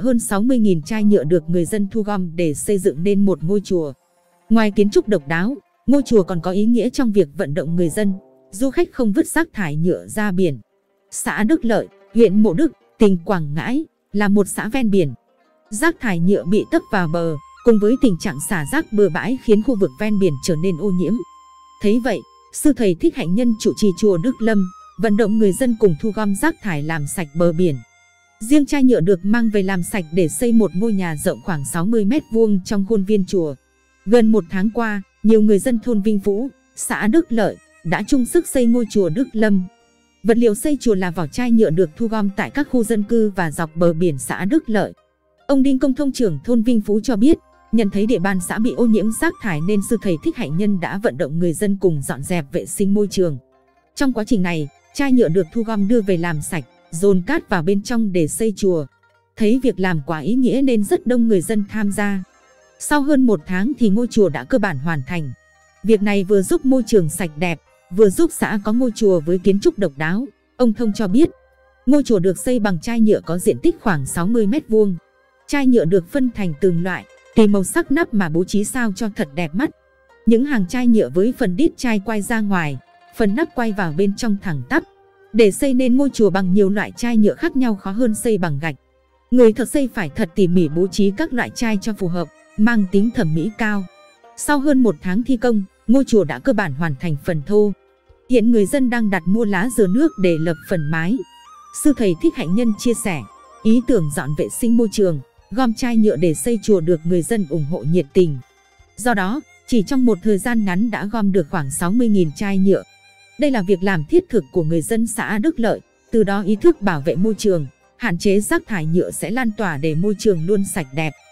hơn 60.000 chai nhựa được người dân thu gom để xây dựng nên một ngôi chùa. Ngoài kiến trúc độc đáo, ngôi chùa còn có ý nghĩa trong việc vận động người dân, du khách không vứt rác thải nhựa ra biển. Xã Đức Lợi, huyện Mộ Đức, tỉnh Quảng Ngãi là một xã ven biển. Rác thải nhựa bị tấp vào bờ, cùng với tình trạng xả rác bừa bãi khiến khu vực ven biển trở nên ô nhiễm. Thấy vậy, sư thầy Thích Hạnh Nhân trụ trì chùa Đức Lâm vận động người dân cùng thu gom rác thải làm sạch bờ biển. Riêng chai nhựa được mang về làm sạch để xây một ngôi nhà rộng khoảng 60 m² trong khuôn viên chùa. Gần một tháng qua, nhiều người dân thôn Vinh Vũ, xã Đức Lợi đã chung sức xây ngôi chùa Đức Lâm. Vật liệu xây chùa là vỏ chai nhựa được thu gom tại các khu dân cư và dọc bờ biển xã Đức Lợi. Ông Đinh Công Thông, trưởng thôn Vinh Phú cho biết, nhận thấy địa bàn xã bị ô nhiễm rác thải nên sư thầy Thích Hạnh Nhân đã vận động người dân cùng dọn dẹp vệ sinh môi trường. Trong quá trình này, chai nhựa được thu gom đưa về làm sạch, dồn cát vào bên trong để xây chùa. Thấy việc làm quá ý nghĩa nên rất đông người dân tham gia. Sau hơn một tháng thì ngôi chùa đã cơ bản hoàn thành. Việc này vừa giúp môi trường sạch đẹp, vừa giúp xã có ngôi chùa với kiến trúc độc đáo. Ông Thông cho biết, ngôi chùa được xây bằng chai nhựa có diện tích khoảng 60 m². Chai nhựa được phân thành từng loại, tùy màu sắc nắp mà bố trí sao cho thật đẹp mắt. Những hàng chai nhựa với phần đít chai quay ra ngoài, phần nắp quay vào bên trong thẳng tắp. Để xây nên ngôi chùa bằng nhiều loại chai nhựa khác nhau khó hơn xây bằng gạch. Người thợ xây phải thật tỉ mỉ bố trí các loại chai cho phù hợp, mang tính thẩm mỹ cao. Sau hơn một tháng thi công, ngôi chùa đã cơ bản hoàn thành phần thô. Hiện người dân đang đặt mua lá dừa nước để lợp phần mái. Sư thầy Thích Hạnh Nhân chia sẻ, ý tưởng dọn vệ sinh môi trường, gom chai nhựa để xây chùa được người dân ủng hộ nhiệt tình. Do đó, chỉ trong một thời gian ngắn đã gom được khoảng 60.000 chai nhựa. Đây là việc làm thiết thực của người dân xã Đức Lợi, từ đó ý thức bảo vệ môi trường, hạn chế rác thải nhựa sẽ lan tỏa để môi trường luôn sạch đẹp.